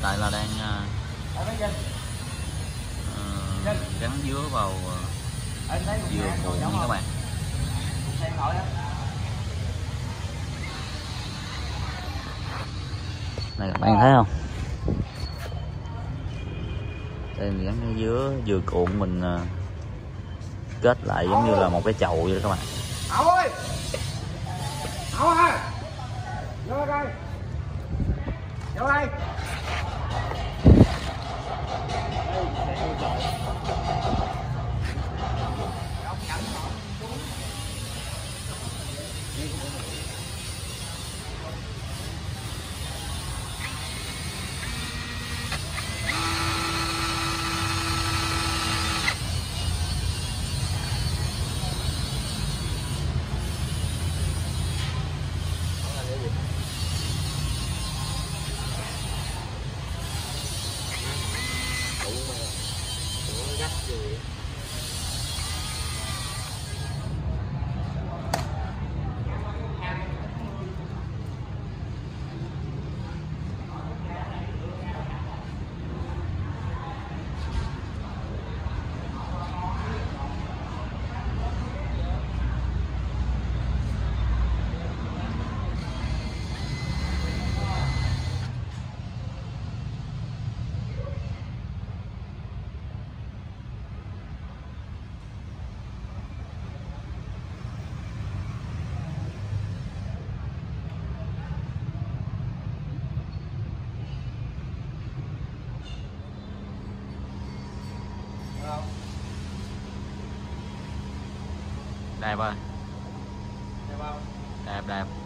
tại là đang gắn dứa vào dừa cuộn nha các bạn. Này các bạn thấy không? Đây mình gắn cái dừa cuộn mình kết lại giống như là một cái chậu vậy đó các bạn. Hậu ơi, Hậu ơi, vô đây, vô đây. Đẹp ơi. Đẹp không? Đẹp đẹp.